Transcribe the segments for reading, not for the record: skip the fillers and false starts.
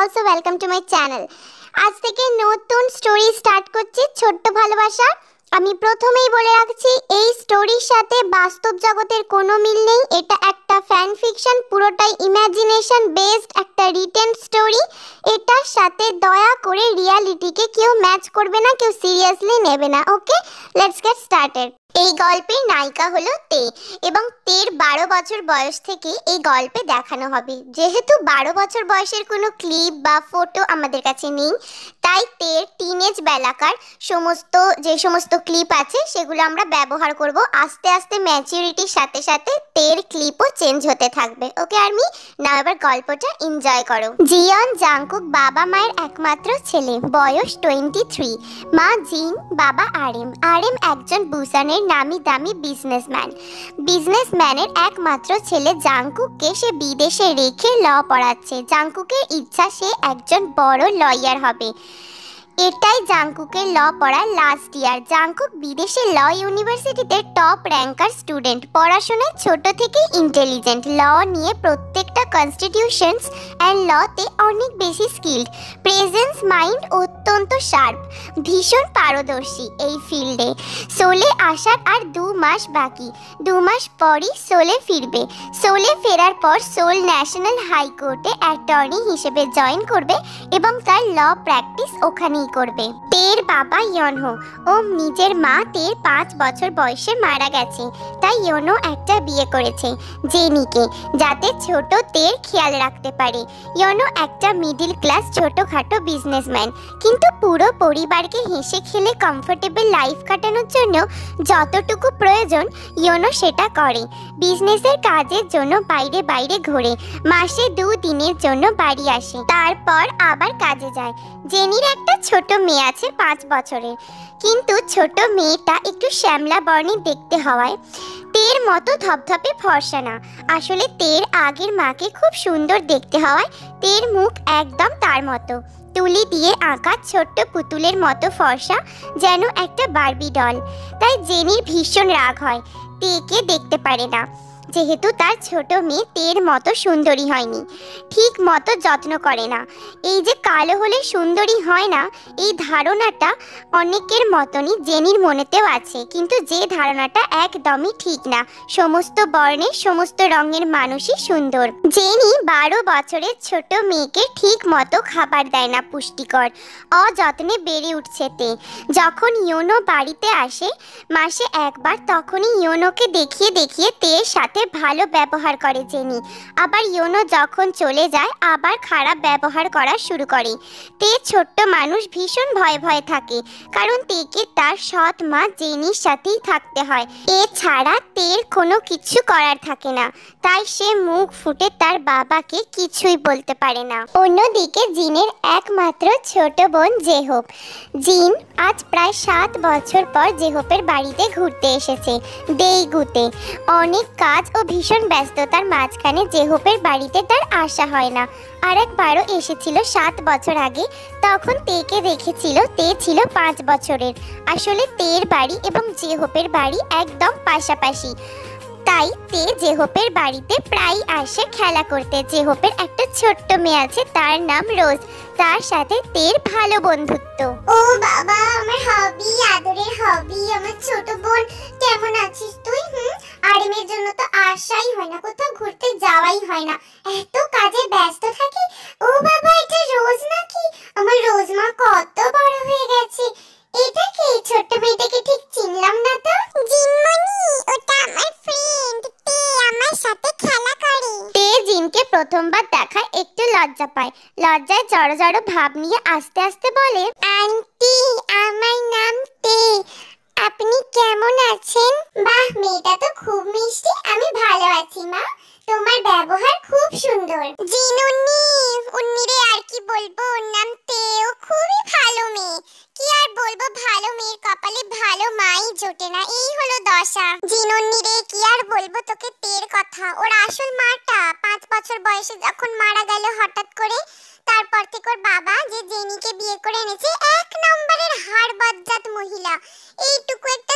also welcome to my channel. আজ থেকে নতুন স্টোরি স্টার্ট করছি ছোট্ট ভালোবাসা। আমি প্রথমেই বলে রাখছি এই স্টোরির সাথে বাস্তব জগতের কোনো মিল নেই। এটা একটা ফ্যান ফিকশন, পুরোটাই ইমাজিনেশন বেসড একটা রিটেন স্টোরি। এটার সাথে দয়া করে রিয়ালিটিকে কেউ ম্যাচ করবে না, কেউ সিরিয়াসলি নেবে না। Okay, let's get started. এই গল্পের নায়িকা হলো তে এবং তের 12 বছর বয়স থেকে এই গল্পে দেখানো হবে। যেহেতু 12 বছর বয়সের কোনো ক্লিপ বা ফটো আমাদের কাছে নেই, তাই তের টিনেজ বেলাকার যে সমস্ত ক্লিপ আছে সেগুলো আমরা ব্যবহার করব। আস্তে আস্তে ম্যাচুরিটির সাথে সাথে তের ক্লিপও চেঞ্জ হতে থাকবে। ওকে আর্মি, নাও এবার গল্পটা এনজয় করো। জিয়ন জাংকুক বাবা মায়ের একমাত্র ছেলে, বয়স 23। মা জিন, বাবা আরএম। আরএম একজন বুসানের নামি দামি বিজনেসম্যানের একমাত্র ছেলে জাংকুককে সে বিদেশে রেখে ল পড়াচ্ছে। জাংকুকের ইচ্ছা সে একজন বড় লয়ার হবে। এটাই জাংকুকের ল পড়ার লাস্ট ইয়ার। জাংকুক বিদেশে ল ইউনিভার্সিটিতে টপ র্যাঙ্কার স্টুডেন্ট। পড়াশোনায় ছোট থেকেই ইন্টেলিজেন্ট। ল নিয়ে প্রত্যেকটা কনস্টিটিউশনস অ্যান্ড লতে অনেক বেশি স্কিল্ড। প্রেজেন্স মাইন্ড অত্যন্ত শার্প, ভীষণ পারদর্শী এই ফিল্ডে। সোলে আসার আর 2 মাস বাকি। 2 মাস পরই সোলে ফিরবে। সোলে ফেরার পর সোল ন্যাশনাল হাইকোর্টে অ্যাটর্নি হিসেবে জয়েন করবে এবং তার ল প্র্যাকটিস ওখানেই করবে। তের বাবা ইয়নহো ও নিজের মা তের 5 বছর বয়সে মারা গেছে, তাই ইয়নো একটা বিয়ে করেছে জেনিকে, যাতে ছোট তের খেয়াল রাখতে পারে। ইয়নো একটা মিডিল ক্লাস ছোটখাটো বিজনেসম্যান, কিন্তু পুরো পরিবারকে হেসে খেলে কমফোর্টেবল লাইফ কাটানোর জন্য যতটুকু প্রয়োজন ইয়নো সেটা করে। বিজনেসের কাজের জন্য বাইরে বাইরে ঘোরে, মাসে 2 দিনের জন্য বাড়ি আসে, তারপর আবার কাজে যায়। জেনির একটা ছোট মেয়ে আছে 5 বছরের, কিন্তু ছোট মেয়েটা একটু শ্যামলা বর্ণে দেখতে হওয়ায় তের মতো ধপধপে ফর্সা না। আসলে তের আগের মাকে খুব সুন্দর দেখতে হওয়ায় তের মুখ একদম তার মতো, তুলি দিয়ে আঁকা ছোট্ট পুতুলের মতো ফর্সা, যেন একটা বারবি ডল। তাই জেনির ভীষণ রাগ হয়, তেকে দেখতে পারে না, যেহেতু তার ছোট মেয়ে তের মতো সুন্দরী হয়নি, ঠিক মতো যত্ন করে না। এই যে কালো হলে সুন্দরী হয় না, এই ধারণাটা অনেকের মতনই জেনির মনেতেও আছে, কিন্তু যে ধারণাটা একদমই ঠিক না। সমস্ত বর্ণের সমস্ত রঙের মানুষই সুন্দর। জেনি 12 বছরের ছোট মেয়েকে ঠিক মতো খাবার দেয় না, পুষ্টিকর। অযত্নে বেড়ে উঠছে তে। যখন ইয়োনো বাড়িতে আসে মাসে একবার, তখনই ইয়োনোকে দেখিয়ে দেখিয়ে তের সাথে ভালো ব্যবহার করে জেনি। আবার ইয়োনো যখন চলে যায় আবার খারাপ ব্যবহার করা শুরু করে। তে ছোট্ট মানুষ ভীষণ ভয়ে ভয়ে থাকে, কারণ তেকে তার সৎ মা জেনির সাথেই থাকতে হয়। এছাড়া তের কোনো কিছু করার থাকে না, তাই সে মুখ ফুটে তার বাবাকে কিছুই বলতে পারে না। অন্যদিকে জিনের একমাত্র ছোট বোন জেহোপ। জিন আজ প্রায় 7 বছর পর জেহোপের বাড়িতে ঘুরতে এসেছে দেইগুতে। অনেক কাজ ও ভীষণ ব্যস্ততার মাঝখানে জেহোপের বাড়িতে তার আসা হয় না। আরেকবারও এসেছিল 7 বছর আগে, তখন তেকে দেখেছিল। তে ছিল 5 বছরের। আসলে তের বাড়ি এবং জেহোপের বাড়ি একদম পাশাপাশি, তাই তে জেহোপের বাড়িতে প্রায় আসে খেলা করতে। জেহোপের একটা ছোট্ট মেয়ে আছে, তার নাম রোজ। তার সাথে তের ভালো বন্ধুত্ব। ও বাবা, আমার হবি, আদরের হবি, আমার ছোট বোন, কেমন আছিস তুই? আরএমের জন্য তো আসাই হয় না, কোথাও ঘুরতে যাওয়াই হয় না, এত কাজে ব্যস্ত থাকি। ও বাবা, এটা রোজ নাকি? আমার রোজ মা কত বড় হয়ে গেছে। এটা কি? ছোট্ট মেয়েটাকে ঠিক চিনলাম না তো। জিনমণি, ওটা আমার ফ্রেন্ড তে, আমার সাথে খেলা করে। তে জিনকে প্রথমবার দেখায় একটু লজ্জা পায়। লজ্জায় জড় জড় ভাব নিয়ে আস্তে আস্তে বলে, আন্টি, আমার নাম তে, আপনি কেমন আছেন? বাহ, মেয়েটা তো খুব মিষ্টি। আমি ভালো আছি মা, তোমার ব্যবহার খুব সুন্দর। জিনুন্নি, উন্নিরে আর কি বলবো, ওর নাম তে, ও খুবই ভালো মেয়ে। কি আর বলবো, ভালো মেয়ের কপালে ভালো মাই জোটে না, এই হলো দশা। জিনুন্নি রে, কি আর বলবো তোকে তের কথা। ওর আসল মাটা 5 বছর বয়সে যখন মারা গেল হঠাৎ করে, তারপর থেকে ওর বাবা যে জেনিকে বিয়ে করে এনেছে, 1 নম্বরের হাড় বজ্জাত মহিলা। এইটুকু একটা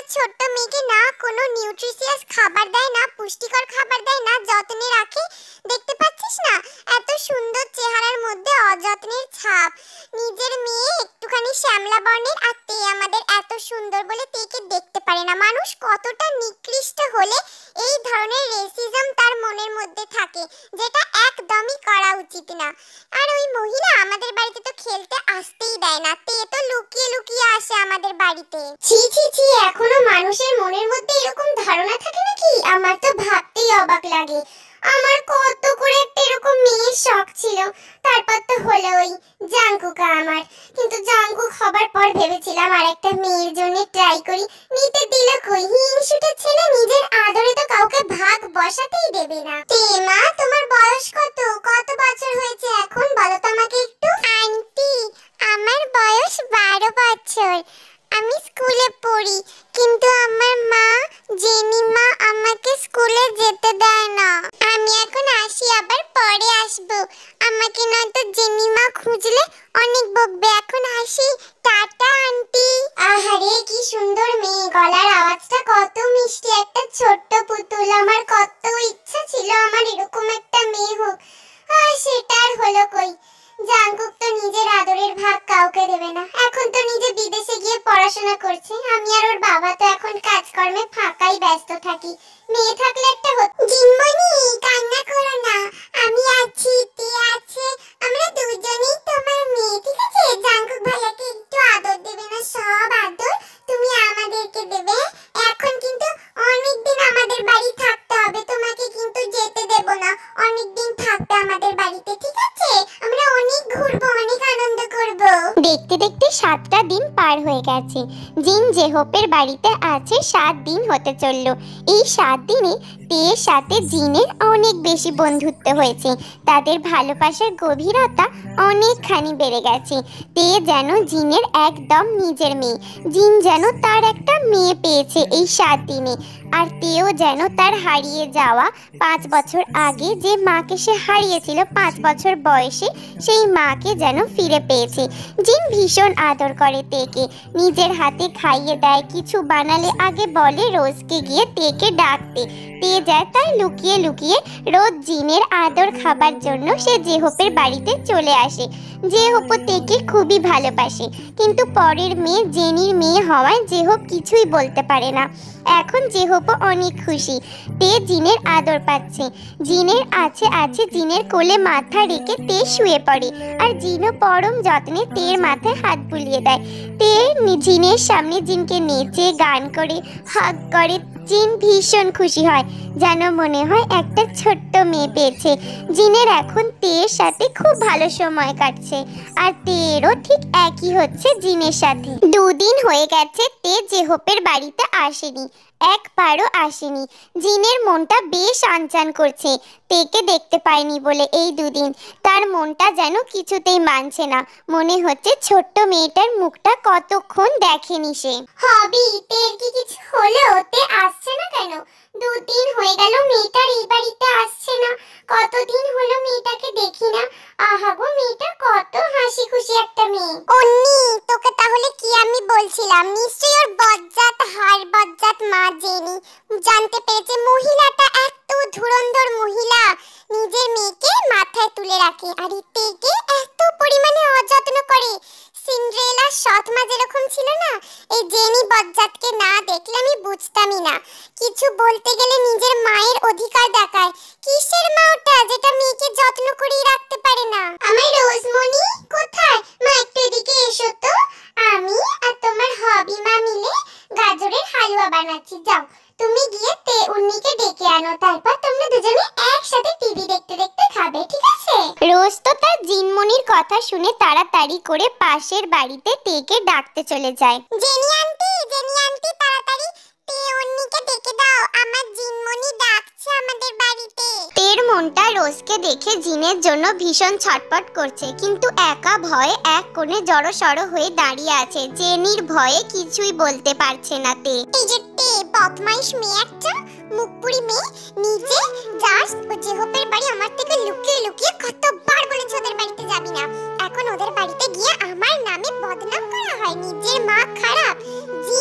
ছোট্ট মেয়েকে না কোনো নিউট্রিশিয়াস খাবার দেয়, না পুষ্টিকর খাবার দেয়, না যত্নে রাখে। দেখতে পাচ্ছিস না এত সুন্দর চেহারার মধ্যে অযত্নের ছাপ। নিজের মেয়ে একটুখানি শ্যামলা বর্ণের, আর তে আমাদের এত সুন্দর বলে তেকে দেখতে পারে না। মানুষ কতটা নিকৃষ্ট হলে এই ধরনের রেসিজম তার মনের মধ্যে থাকে, যেটা একদমই করা উচিত না। আর ওই মহিলা আমাদের বাড়িতে তো খেলতে আসতেই দেয় না, তে তো লুকিয়ে লুকিয়ে আসে আমাদের বাড়িতে। ছি ছি ছি, এখনো মানুষের মনের মধ্যে এরকম ধারণা থাকে নাকি? আমার তো ভাবতেই অবাক লাগে। আমার কত করে একটা এরকম মেয়ের শখ ছিল, তারপর তো হলো ওই জাঙ্কুকা আমার। কিন্তু জাঙ্কুক হবার পর ভেবেছিলাম আর একটা মেয়ের জন্য ট্রাই করি, নিতে দিল কই। হিংসুটে ছেলে নিজের আদরে তো কাউকে ভাগ বসাতেই দেবে না। তে মা, তোমার বয়স কত? কত বছর হয়েছে এখন বলো তো আমাকে একটু। আন্টি, আমার বয়স 12 বছর। আমি স্কুলে পড়ি, কিন্তু আমার মা জেনিমা আমাকে স্কুলে যেতে দেয় না। আমি এখন আসি, আবার পরে আসবো। আমাকে নয়তো জেনিমা খুঁজলে অনেক বকবে। এখন আসি, টাটা আন্টি। আহারে কি সুন্দর মেয়ে, গলার আওয়াজটা কত মিষ্টি, একটা ছোট্ট পুতুল। আমার কত ইচ্ছা ছিল আমার এরকম একটা মেয়ে হোক, আর সেটা আর হলো কই। জাঙ্কুক তো নিজের আদরের ভাগ কাউকে দেবে না, এখন তো নিজে বিদেশে গিয়ে পড়াশোনা করছে। আমি আর ওর বাবা তো এখন কাজকর্মে ফাঁকাই ব্যস্ত থাকি। মেয়ে থাকলে একটা হতো। জিনমণি, কান্না করো না, আমি আছি, তে আছে, আমরা দুজনেই তোমার মেয়ে, ঠিক আছে? জাঙ্কুক ভাইয়াকে একটু আদর দেবে না? সব আদর তুমি আমাদেরকে দেবে। এখন কিন্তু অনেকদিন আমাদের বাড়ি থাকতে হবে, তোমাকে কিন্তু যেতে দেব না। অনেকদিন থাকবে আমাদের বাড়িতে, ঠিক আছে? আমরা অনেক ঘুরবো, অনেক আনন্দ করব। দেখতে দেখতে 7টা দিন পার হয়ে গেছে। জিন জেহোপের বাড়িতে আছে 7 দিন হতে চললো। এই 7 দিনে তের সাথে জিনের অনেক বেশি বন্ধুত্ব হয়েছে। তাদের ভালোবাসার গভীরতা অনেকখানি বেড়ে গেছে। তে যেন জিনের একদম নিজের মেয়ে, জিন যেন তার একটা মেয়ে পেয়েছে এই 7 দিনে। আর তেও যেন তার হারিয়ে যাওয়া 5 বছর আগে যে মাকে সে হারিয়েছিল 5 বছর বয়সে, সেই মাকে যেন ফিরে পেয়েছে। জিন ভীষণ আদর করে তেকে, নিজের হাতে খাইয়ে দেয়। কিছু বানালে আগে বলে রোজকে গিয়ে তেকে ডাকতে। তে যায় তাই লুকিয়ে লুকিয়ে রোজ জিনের আদর খাবার জন্য সে জেহোপের বাড়িতে চলে আসে। জেহোপ তেকে খুবই ভালোবাসে, কিন্তু পরের মেয়ে জেনির মেয়ে হওয়ায় জেহোপ কিছুই বলতে পারে না। এখন জেহোপ অনেক খুশি, তে জিনের আদর পাচ্ছে। জিনের আছে জিনের কোলে মাথা রেখে তে শুয়ে পড়ে, আর জিনও পরম যত্নে তের মাথায় হাত বুলিয়ে দেয়। তে জিনের সামনে জিনকে নেচে গান করে হাগ করে। জিন ভীষণ খুশি হয়, যেন মনে হয় একটা ছোট্ট মেয়ে পেয়েছে। জিনের এখন তের সাথে খুব ভালো সময় কাটছে, আর তেরও ঠিক একই হচ্ছে জিনের সাথে। 2 দিন হয়ে গেছে তে জেহোপের বাড়িতে আসেনি, একবারও আসেনি। জিনের মনটা বেশ আনচান করছে তেকে দেখতে পায়নি বলে। এই 2 দিন তার মনটা যেন কিছুতেই মানছে না। মনে হচ্ছে ছোট্ট মেয়েটার মুখটা কতক্ষণ দেখেনি সে। হবি, তের কি কিছু হলো? তে আসছে না কেন? 2 দিন হয়ে গেল মেয়েটার এই বাড়িতে আসছে না। কতদিন হলো মেয়েটাকে দেখি না। আহা গো, মেয়েটা কত হাসি খুশি একটা মেয়ে। অন্নি, তোকে তাহলে কি আমি বলছিলাম? নিশ্চয়ই ওর বজ্জাত হাড় বজ্জাত মা জেনি জানতে পেরেছে মহিলাটা এত ধুরন্ধর মহিলা, নিজের মেয়েকে মাথায় তুলে রাখে আর তেকে এত পরিমাণে অযত্ন করে। সিন্ড্রেলার সৎ মা যেরকম ছিল না, এই জেনি বজ্জাতকে না দেখলে আমি বুঝতামই না। কিছু বলতে গেলে নিজের মায়ের অধিকার দেখায়। কিসের মা ওটা, যেটা মেয়েকে যত্ন করে রাখতে পারে না? আমার রোজমণি কোথায়? মা একটু এদিকে এসো তো। আমি আর তোমার হবি মা মিলে গাজরের হালুয়া বানাচ্ছি। যাও তুমি গিয়ে তে উন্নিকে ডেকে আনো, তারপর তোমরা দুজনে একসাথে টিভি দেখতে দেখতে খাবে, ঠিক আছে? রোজ তো তার জিনমণির কথা শুনে তাড়াতাড়ি করে পাশের বাড়িতে তেকে ডাকতে চলে যায়। জেনি আন্টি তাড়াতাড়ি তে উন্নিকে ডেকে দাও, আমার জিনমণি ডাকছে আমাদের বাড়িতে। তের মনটা রোজকে দেখে জিনের জন্য ভীষণ ছটপট করছে, কিন্তু একা ভয়ে এক কোণে জড়সড় হয়ে দাঁড়িয়ে আছে। জেনির ভয়ে কিছুই বলতে পারছে না তে। এই যে তে, বদমাইশ মেয়ে একটা, মুখপুরি মেয়ে, নিজে জাস্ট ও জেহোপের বাড়ি আমার থেকে লুকিয়ে লুকিয়ে কতবার বলেছে ওদের বাড়িতে যাবি না। এখন ওদের বাড়িতে গিয়ে আমার নামে বদনাম করা হয়। নিজের মা খারাপ। জিন আন্টি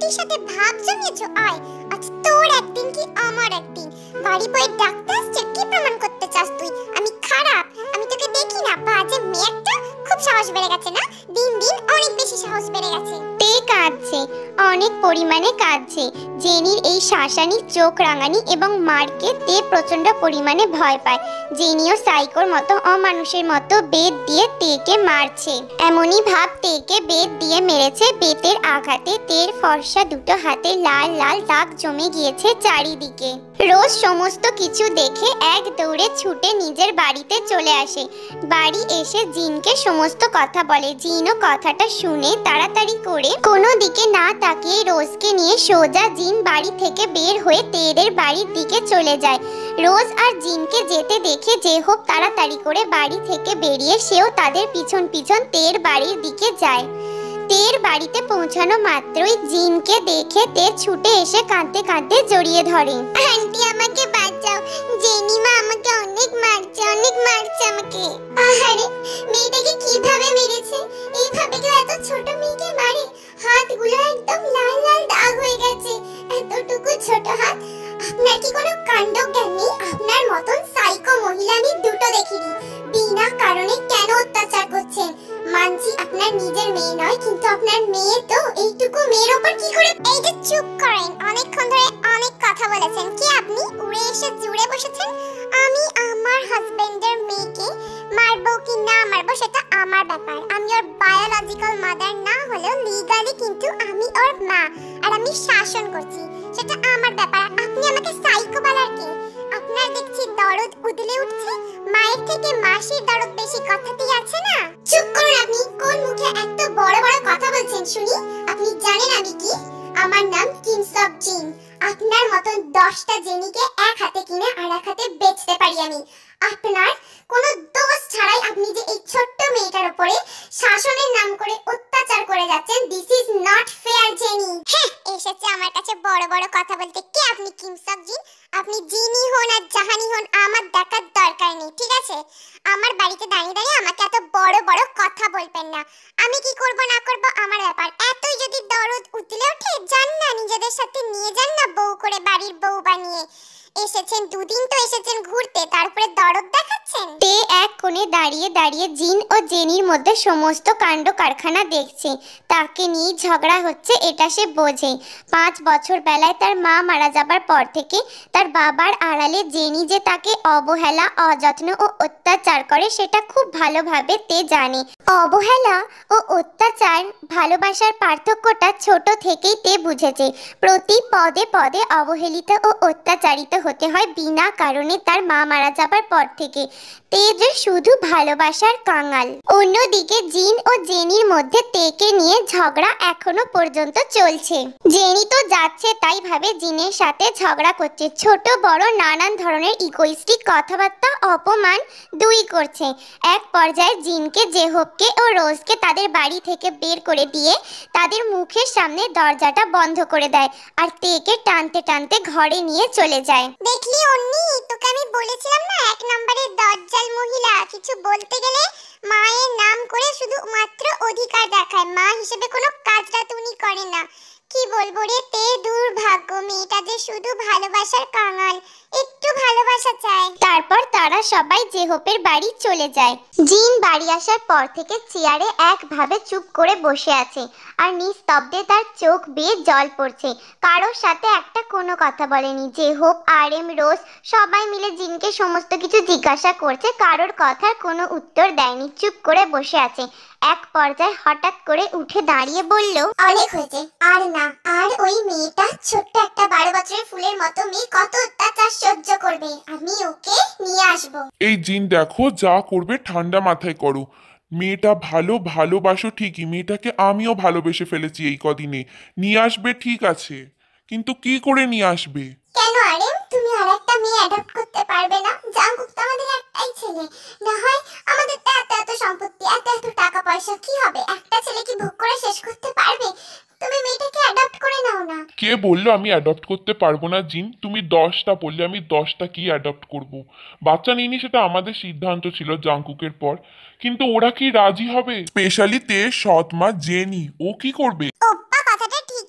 বাড়ির সাথে ভাব জমিয়েছো? আয়, আজ তোর একদিন কি আমার একদিন। বাড়ি বয়ে ডাকতে আসছে, কি প্রমাণ করতে চাস তুই? আমি খারাপ? আমি তোকে দেখি না? বাজে মেয়েটা, খুব সাহস বেড়ে গেছে না? দিন দিন অনেক বেশি সাহস বেড়ে গেছে। তে কাঁদছে, অনেক পরিমাণে কাঁদছে। জেনির এই শাসানি, চোখ রাঙানি এবং মারকে তে প্রচন্ড পরিমাণে ভয় পায়। জেনিও সাইকোর মতো, অমানুষের মতো বেত দিয়ে তেকে মারছে। এমনই ভাব তেকে বেত দিয়ে মেরেছে। বেতের আঘাতে তের ফর্সা দুটো হাতে লাল লাল দাগ জমে গিয়েছে চারিদিকে। রোজ সমস্ত কিছু দেখে এক দৌড়ে ছুটে নিজের বাড়িতে চলে আসে। বাড়ি এসে জিনকে সমস্ত কথা বলে। জিনও কথাটা শুনে তাড়াতাড়ি করে কোনো দিকে না তাকিয়ে রোজকে নিয়ে সোজা জিন বাড়ি থেকে বের হয়ে তেদের বাড়ির দিকে চলে যায়। রোজ আর জিনকে যেতে দেখে যে হোক তাড়াতাড়ি করে বাড়ি থেকে বেরিয়ে সেও তাদের পিছন পিছন তের বাড়ির দিকে যায়। তের বাড়িতে পৌঁছানো মাত্রই জিনকে দেখে তে ছুটে এসে কাঁদতে কাঁদতে জড়িয়ে ধরে। আন্টি আমাকে বাঁচাও, জেনিমা আমাকে অনেক মারছে আমাকে। আহারে, মেয়েটাকে কিভাবে মেরেছে? এইভাবে কেউ এত ছোট মেয়েকে মারে? হাতগুলো একদম লাল লাল দাগ হয়ে গেছে, এতটুকু ছোট হাত। আপনার কি কোনো কাণ্ড জ্ঞান নেই? আপনার মতন সাইকো মহিলা আমি দুটো দেখিনি। বিনা কারণে কেন অত্যাচার করছেন? মানছি আপনার নিজের মেয়ে নয়, কিন্তু আপনার মেয়ে তো। এইটুকু মেয়ের ওপর কি করে? এই যে চুপ করেন, অনেকক্ষণ ধরে অনেক কথা বলেছেন। কি আপনি উড়ে এসে জুড়ে বসেছেন? আমি আমার হাজবেন্ডের মেয়েকে মারবো কি না মারবো সেটা আমার ব্যাপার। আমি ওর বায়োলজিক্যাল মাদার না হলেও লিগালি কিন্তু আমি ওর মা, আর আমি শাসন করছি, সেটা আমার ব্যাপার। আপনি আমাকে সাইকো বলার কে? আপনার দেখছি দরদ উদলে উঠছে। মায়ের থেকে মাসির দরদ বেশি, কথাতেই আছে না? চুপ করুন আপনি। কোন মুখে এত বড় বড় কথা বলছেন শুনি? আপনি জানেন আমি কি? আমার নাম কিংসব জিন। আপনার মতন 10টা জেনিকে এক হাতে কিনে আর এক হাতে বেচতে পারি আমি। আপনার কোনো দোষ ছাড়াই আপনি যে এই ছোট্ট মেয়েটার উপরে শাসনের নাম করে অত্যাচার করে যাচ্ছেন, this is not fair Jenny. হ্যাঁ, এসেছে আমার কাছে বড় বড় কথা বলতে। কে আপনি কিংসব জিন? আপনি জিনি হন আর জাহানি হন, আমার দেখার দরকার নেই, ঠিক আছে? আমার বাড়িতে দাঁড়িয়ে দাঁড়িয়ে আমাকে এত বড় বড় কথা বলবেন না। আমি কি করব না করব আমার ব্যাপার। এতই যদি দরদ উতলে ওঠে, যান না নিজেদের সাথে নিয়ে যান না বউ করে, বাড়ির বউ বানিয়ে। এসেছেন দুদিন তো এসেছেন ঘুরতে, তারপরে দরদ দেখাচ্ছেন। তে এক কোণে দাঁড়িয়ে দাঁড়িয়ে জিন ও জেনির মধ্যে সমস্ত কাণ্ড কারখানা দেখছে। তাকে নিয়ে ঝগড়া হচ্ছে এটা সে বোঝে। 5 বছর বেলায় তার মা মারা যাবার পর থেকে তার বাবার আড়ালে জেনি যে তাকে অবহেলা, অযত্ন ও অত্যাচার করে সেটা খুব ভালোভাবে তে জানে। অবহেলা ও অত্যাচার, ভালোবাসার পার্থক্যটা ছোট থেকেই তে বুঝেছে। প্রতি পদে পদে অবহেলিত ও অত্যাচারিত হতে হয় বিনা কারণে তার মা মারা যাবার পর থেকে। তে যে শুধু ভালোবাসার কাঙাল। অন্যদিকে জিন ও জেনির মধ্যে তেকে নিয়ে ঝগড়া এখনো পর্যন্ত চলছে। জেনি তো যাচ্ছে তাই ভাবে জিনের সাথে ঝগড়া করছে। ছোট বড় নানান ধরনের ইগোইস্টিক কথাবার্তা, অপমান দুই করছে। এক পর্যায়ে জিনকে, জেহবকে ও রোজকে তাদের বাড়ি থেকে বের করে দিয়ে তাদের মুখের সামনে দরজাটা বন্ধ করে দেয় আর তেকে টানতে টানতে ঘরে নিয়ে চলে যায়। দেখলি অন্নি, তোকে আমি বলেছিলাম না 1 নম্বরের দজ্জাল মহিলা। কিছু বলতে গেলে মায়ের নাম করে শুধু মাত্র অধিকার দেখায়, মা হিসেবে কোনো কাজটা উনি করে না। কি বলবো রে তে, দুর্ভাগ্য মেয়েটা যে শুধু ভালোবাসার কাঙাল, একটু ভালোবাসা চায়। তারপর তারা সবাই জেহপের বাড়ি চলে যায়। জিন বাড়ি আসার পর থেকে চেয়ারে একভাবে চুপ করে বসে আছে আর নিস্তব্ধে তার চোখ বেয়ে জল পড়ছে। কারোর সাথে একটা কোনো কথা বলেনি। জেহপ, আরএম, রোজ সবাই মিলে জিনকে সমস্ত কিছু জিজ্ঞাসা করছে, কারোর কথার কোনো উত্তর দেয়নি, চুপ করে বসে আছে। এক পর্যায়ে হঠাৎ করে উঠে দাঁড়িয়ে বলল, অনেক হয়েছে, আর না। আর ওই মেয়েটা, ছোট্ট একটা 12 বছরের ফুলের মতো মেয়ে, কত অত্যাচার সহ্য করবে? আমি ওকে নিয়ে আসবো। এই জিন দেখো, যা করবে ঠান্ডা মাথায় করো। মেয়েটা ভালোবাসো ঠিকই, মেয়েটাকে আমিও ভালোবেসে ফেলেছি এই কদিনে। নিয়ে আসবে ঠিক আছে, কিন্তু কি করে নিয়ে আসবে? কেন আরেম, তুমি আরেকটা মেয়ে অ্যাডপ্ট করতে পারবে না? জাঙ্কুক তো আমাদের একটাই ছেলে। না হয় আমাদের তো এত এত সম্পত্তি, এত এত টাকা পয়সা, কি হবে? একটা ছেলে কি ভোগ করে শেষ করতে পারবে? তুমি মেয়েটাকে অ্যাডপ্ট করে নাও না। কে বললো আমি অ্যাডপ্ট করতে পারবো না জিন? তুমি 10টা বললে, আমি 10টা কি অ্যাডপ্ট করব? বাচ্চা নিইনি সেটা আমাদের সিদ্ধান্ত ছিল জাঙ্কুকের পর, কিন্তু ওরা কি রাজি হবে? স্পেশালি তে সৎ মা জেনি, ও কি করবে? ওপ্পা কথাটা ঠিকই বলেছে।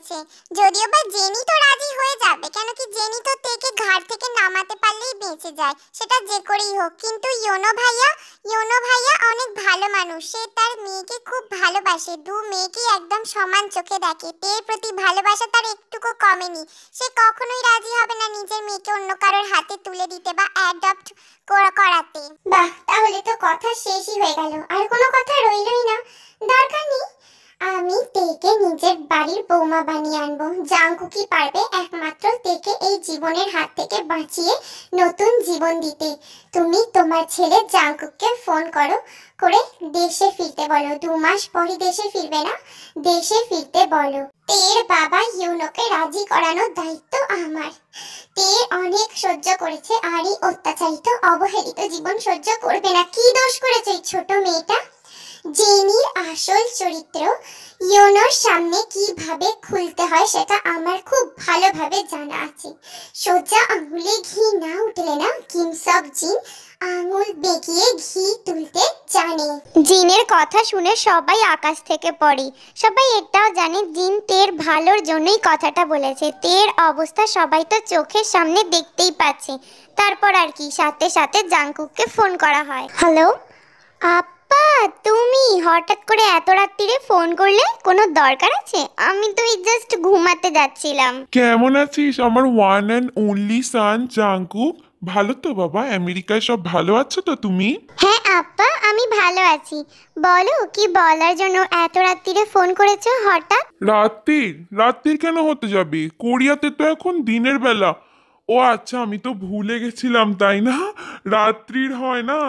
আছে। যদিও বা জেনি তো রাজি হয়ে যাবে, কেন কি জেনি তো তেকে ঘাট থেকে নামাতে পারলেই বেঁচে যায়, সেটা যে করেই হোক। কিন্তু ইয়োনো ভাইয়া অনেক ভালো মানুষ, সে তার মেয়েকে খুব ভালোবাসে, দু মেয়েকে একদম সমান চোখে দেখে। তের প্রতি ভালোবাসা তার একটুকু কমেনি। সে কখনোই রাজি হবে না নিজের মেয়েকে অন্য কারোর হাতে তুলে দিতে বা অ্যাডপ্ট করাতে। বাহ, তাহলে তো কথা শেষই হয়ে গেল, আর কোনো কথা রইলই না। দরকার নেই, আমি তেকে নিজের বাড়ির বৌমা বানিয়ে আনবো। জাংকুকই পারবে একমাত্র তেকে এই জীবনের হাত থেকে বাঁচিয়ে নতুন জীবন দিতে। তুমি তোমার ছেলে জাংকুককে ফোন করে দেশে ফিরতে বলো। 2 মাস পরে দেশে ফিরবে না, দেশে ফিরতে বলো। তের বাবা ইউনোকে রাজি করানোর দায়িত্ব আমার। তে অনেক সহ্য করেছে, আর এই অত্যাচারিত অবহেলিত জীবন সহ্য করবে না। কি দোষ করেছে এই ছোট মেয়েটা? জেনির আসল চরিত্র ইয়োনোর সামনে কিভাবে খুলতে হয় সেটা আমার খুব ভালোভাবে জানা আছে। সোজা আঙুলে ঘি না উঠলে না কিমসব জিন আঙুল বেঁকিয়ে ঘি তুলতে জানে। জিনের কথা শুনে সবাই আকাশ থেকে পড়ে। সবাই এটাও জানে জিন তের ভালোর জন্যই কথাটা বলেছে। তের অবস্থা সবাই তো চোখের সামনে দেখতেই পাচ্ছে। তারপর আর কি, সাথে সাথে জাংকুককে ফোন করা হয়। হ্যালো আপা, তুমি হঠাৎ করে এত রাত্রিরে ফোন করলে, কোনো দরকার আছে? আমি তো জাস্ট ঘুমাতে যাচ্ছিলাম। কেমন আছিস আমার one and only son Jungkook? ভালো তো বাবা, আমেরিকায় সব ভালো আছো তো তুমি? হ্যাঁ আপা, আমি ভালো আছি। বলো, কি বলার জন্য এত রাত্রিরে ফোন করেছো হঠাৎ? রাত্রির কেন হতে যাবে? কোরিয়াতে তো এখন দিনের বেলা। ও আচ্ছা, আমি তো ভুলে গেছিলাম, তাই না? রাত্রির হয় না।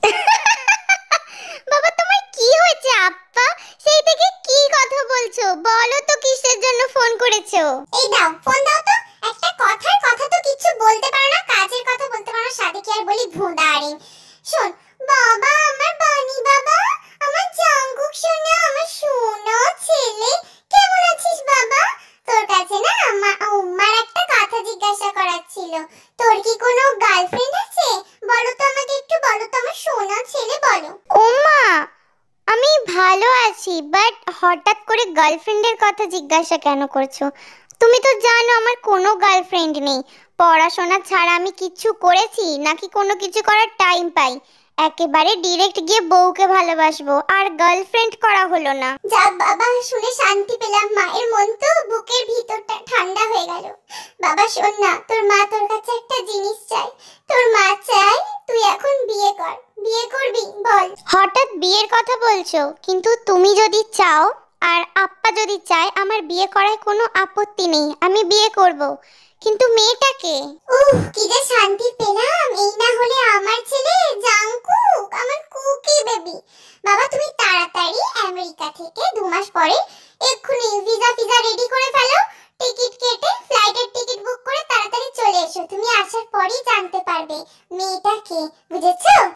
বাবা, তোমার কি হয়েছে আপা? সেই থেকে কি কথা বলছো? বলো তো কিসের জন্য ফোন করেছো? এই দাও, ফোন দাও তো। একটা কথার কথা তো কিছু বলতে পারো না, কাজের কথা বলতে পারো না, সাথে কি আর বলি ভুঁদারে। শোন বাবা, আমার বানি বাবা, আমার জাংকুক সোনা, আমার সোনা ছেলে, কেমন আছিস বাবা? তোর কাছে না আমার একটা কথা জিজ্ঞাসা করার ছিল। তোর কি কোনো গার্লফ্রেন্ড আছে? বলো তো আমাকে, একটু বলো তো আমার সোনা ছেলে, বলো। ওমা, আমি ভালো আছি, বাট হঠাৎ করে গার্লফ্রেন্ডের কথা জিজ্ঞাসা কেন করছো? তুমি তো জানো আমার কোনো গার্লফ্রেন্ড নেই। পড়াশোনা ছাড়া আমি কিছু করেছি নাকি কোনো কিছু করার টাইম পাই? একেবারে ডিরেক্ট গিয়ে বউকে ভালোবাসবো, আর গার্লফ্রেন্ড করা হলো না। যাক বাবা, শুনে শান্তি পেলাম। মায়ের মন তো বুকের ভিতরটা ঠান্ডা হয়ে গেল। বাবা শোন না, তোর মা তোর কাছে একটা জিনিস চাই। তোর মা চাই তুই এখন বিয়ে কর। বিয়ে করবি? বল। হঠাৎ বিয়ের কথা বলছো, কিন্তু তুমি যদি চাও আর আপ্পা যদি চায়, আমার বিয়ে করায় কোনো আপত্তি নেই, আমি বিয়ে করব। কিন্তু মেয়েটাকে কি যে শান্তি পেলাম। এই না হলে আমার ছেলে জাংকুক, আমার কুকি বেবি। বাবা তুমি তাড়াতাড়ি আমেরিকা থেকে 2 মাস পরে এক্ষুনি ভিসা রেডি করে ফেলো। টিকিট কেটে ফ্লাইটের টিকিট বুক করে তাড়াতাড়ি চলে এসো। তুমি আসার পরই জানতে পারবে মেয়েটা কে, বুঝেছো?